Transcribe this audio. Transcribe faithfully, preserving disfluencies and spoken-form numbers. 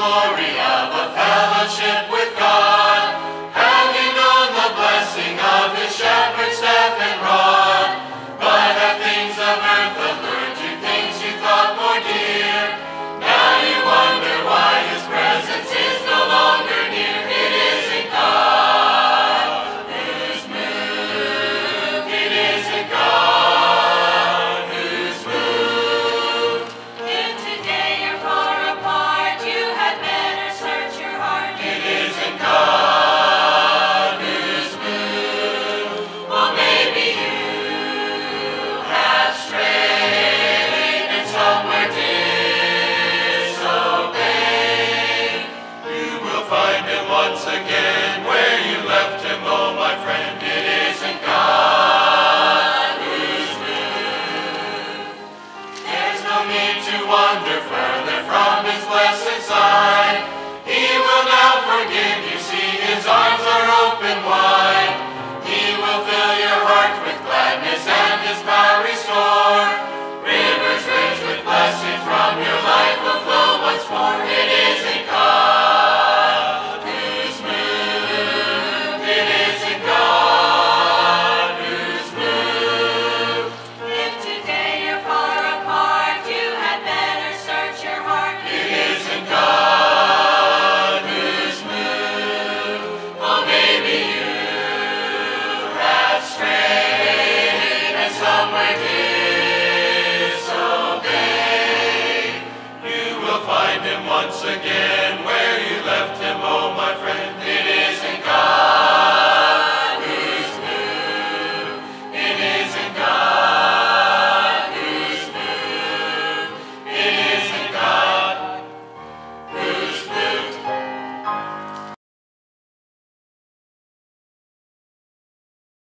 glory of a fellowship with God. Have you known the blessing of his shepherd staff and rod? But have things of earth allured you, things you thought more dear? Now you wonder why his presence is no longer near. It isn't God who's moved. It isn't God who's moved. If today you're far apart, you had better search your heart. It isn't God who's moved. Well, maybe you have strayed and somewhere disobeyed. You will find him once again where you left him, oh my friend. It isn't God who's moved. There's no need to wander further from his blessed side. He will now forgive you, see his arms are open wide.